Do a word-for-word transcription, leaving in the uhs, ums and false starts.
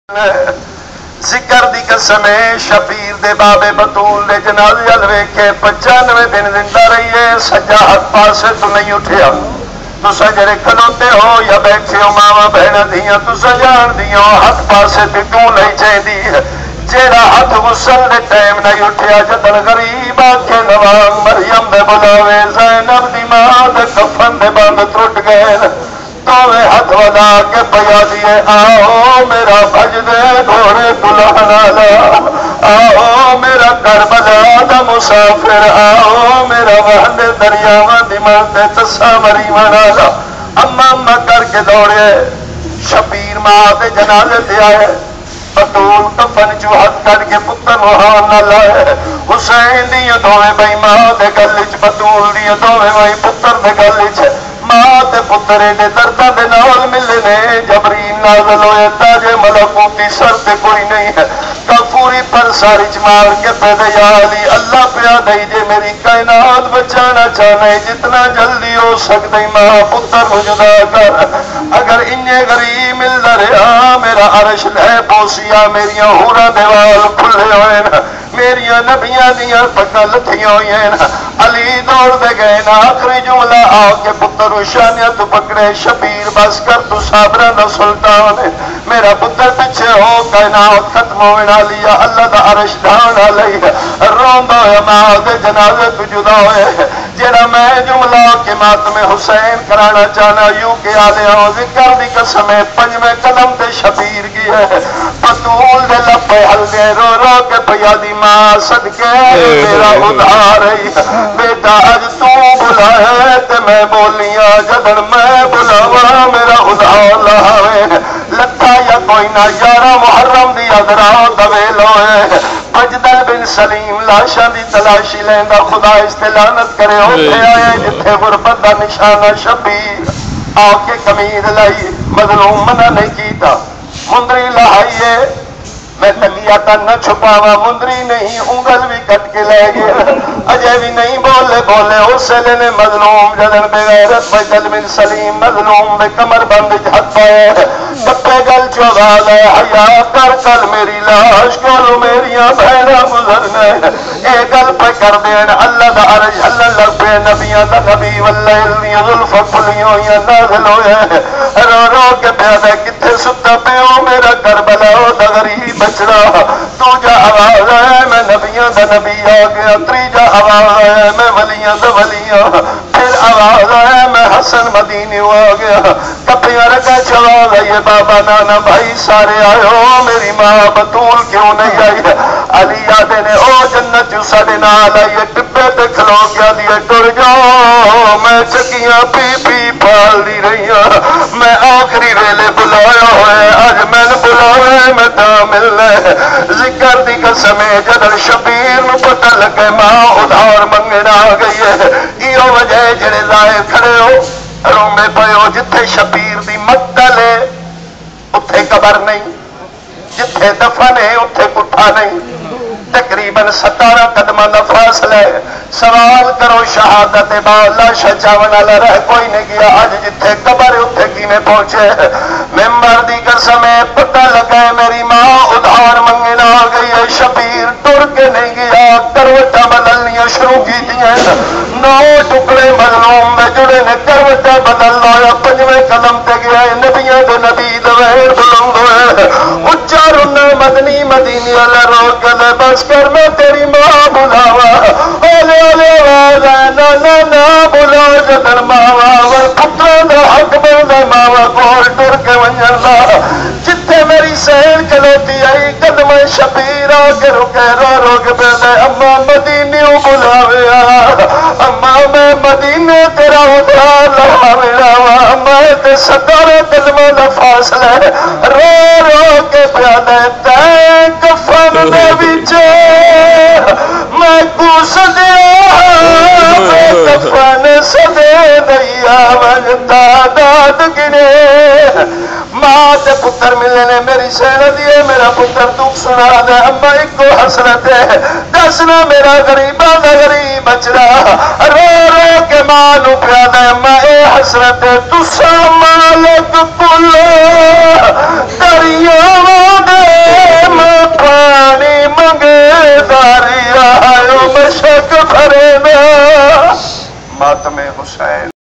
ذکر دی قسم شبیر دے بابے بطول دے جنازے ال ویکھے پچانوے دن زندہ رہی ہے، سجا ہاتھ پاسے تو نہیں اٹھیا۔ تسا جڑے کھلوتے ہو یا بیٹھے ہو ماواں بہناں دیاں، تسا جان دیاں ہاتھ پاسے تے کیوں نہیں چاہیندی، جیڑا ہاتھ غسل دے ٹائم نہیں اٹھیا، جدن غریب آکھے نواں مریم دے بلاوے، زینب دی ماں دے کفن دے بند ٹوٹ گئے، توے ہاتھ ودا کے پیا دیے، آؤ میرا بھج دے گھوڑے بلانا لا، آؤ میرا کربلا دا مسافر، آؤ میرا وہن دریاواں دی مانتے تسا مری منا لا۔ اما اما کر کے دوڑے، شبیر ماں دے جنازے تے آئے، بطول کفن چو ہاتھ کر کے پتر وہاں نہ لائے، حسین دیاں دوویں بھائی ماں دے گل وچ، بطول دیاں دوویں بھائی پتر دے گل وچ، ماں تے پتر دے درداں دے نال ملنے، جبریل نازل ہوئے تاجے ملکوتی سر تے کوئی نہیں ہے، کافوری پر ساری چمار کے پیدے یا علی اللہ پیا دئی جے میری کائنات بچانا چاہنے، جتنا جلدی ہو سکتے ماں پتر نو جدا کر، اگر انجے غریب مل رہا میرا عرش لے پوسیا، میریاں ہورا دیوال کھلے ہوئے نا، میریاں نبیاں دیاں پکا لتھیاں ہوئی ہیں، علی دوڑ دے گئے نا، آخری جملہ آ کے پتر شانیہ تو پکڑے، شبیر بس کر تو صابرہ دا سلطان ہے، میرا پتر پچھے ہو کائنات ختم ہونا لیا، اللہ دا عرش ڈھانا لئی، روندہ ہویا ماں دے جنازے تو جدا ہوئے، جیڑا میں جملہ کے ماتم حسین کرانا چاہنا، یوں کہ آلے ہوں ذکر دی قسم پنجویں قدم تے شبیر کی ہے، بطول دے لپے حل دے رو رو کے پیادی ماں صدقے میرا ادھار رہی، بیٹا اج تو بلا ہے تے میں بولیاں، جدن میں بلاوا میرا ادھار لہاوے، لتھا یا کوئی نہ یارہ محرم دی ادراؤ دویل ہوئے، بجدل بن سلیم لاشاں دی تلاشی لیندا، خدا استلانت کرے ہوتے آئے جتھے غربت دا نشانہ شبیر، آ کے قمید لائی، مظلوم منع نہیں کیتا، مندری لہائیے، میں تکیا تا نہ چھپاوا، مندری نہیں انگل بھی کٹ کے لے گیا، اجے بھی نہیں بولے بولے اسے لینے مظلوم جدن بغیرت بجدل بن سلیم مظلوم میں کمر بند جھت پائے، کپے گل چوغال ہے، حیا کر کل میری لاش کولو میریاں بہناں گزرنے، اے گل پہ کر دین اللہ دا عرش اللہ لگ پہ نبیاں دا نبی واللیل ظلف کھلیوں یا نازل ہوئے، رو رو کے پیادے کتھے ستا پیو میرا کربلا دا غریب بچڑا، تو جا آواز ہے میں نبیاں دا نبی آ گیا، تریجا آواز ہے میں ولیاں دا ولیاں، پھر آواز ہے میں حسن مدینی آ گیا، کپیاں رکھا چواز ہے یہ بابا نانا بھائی سارے آئے ہو، میری ماں بطول کیوں نہیں آئی، علی آدھے نے او جنت جو ساڑے نال آئیے، ٹپے تے کھلو گیا دیئے ٹر جاؤ، میں چکیاں پی پی پال دی رہی ہوں، میں آخری ویلے بلایا ہوئے، آج میں نے بلاوے میں تا ملنے، ذکر دی قسم جدر شبیر نو پتہ لگے ماں ادھار منگنا آ گئی ہے، ایو وجہ جڑے لائے کھڑے ہو رومے پہو، جتھے شبیر دی مقتل ہے اتھے قبر نہیں، جتھے دفن ہے اتھے کٹھا نہیں، تقریباً ستارہ قدمہ دا فاصلہ ہے، سوال کرو شہادت بعد لاشا چاون والا رہ کوئی نہیں گیا، آج جتھے قبر ہے اتھے کینے پہنچے، ممبر دی قسم پتہ لگا میری ماں ادھار منگنا آ گئی ہے، شبیر ٹر کے نہیں گیا، کروٹا بدلنیاں شروع کی دیا، نو ٹکڑے مظلوم میں جڑے نے کروٹا بدل لایا، پنجویں قدم تے گیا ہے، نبیوں دے نبی دویر بلند ہوئے، اچھا رنا مدنی مدینی والا روک گلے، بس کر میں تیری ماں بلاوا، اولے اولے آواز ہے نا نا نا بلا جدن ماوا، ور پتروں دا حق بلدہ ماوا کول ٹر کے ونجن دا، جتھے میری سہر کلوتی آئی قدم شبیر آ کے رکے رو رو کے بیدے، اما مدینیوں بلاوے آ، اما میں مدینے تیرا ادھار لہاوے آوا، اما تے ستارہ قدمہ دا فاصلے، رو رو کے بیدے تین کفن دے وچے میں کوس دیا، میں کفن سدے دیا وجتا داد گنے، ماں تے پتر ملنے میری سہر دیئے، میرا پتر دکھ سنا دے، اما ایک کو حسرت ہے، دسنا میرا غریبہ دا غریب بچڑا، رو رو کے ماں نو پیا دے، اما اے حسرت ہے، تسا مالک کل دریاواں دے ماتم حسین